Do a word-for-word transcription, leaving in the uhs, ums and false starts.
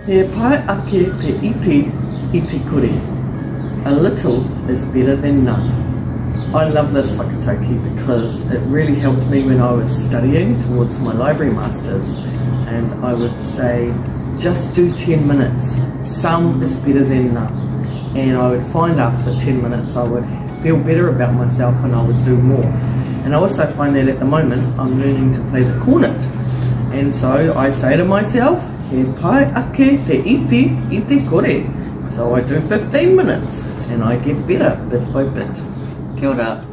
He pai ake te iti i te kore. A little is better than none. I love this whakatauki because it really helped me when I was studying towards my library masters, and I would say just do ten minutes. Some is better than none. And I would find after ten minutes I would feel better about myself and I would do more. And I also find that at the moment I'm learning to play the cornet. And so I say to myself, he pai ake te iti i te kore. So I do fifteen minutes and I get better bit by bit. Kia ora.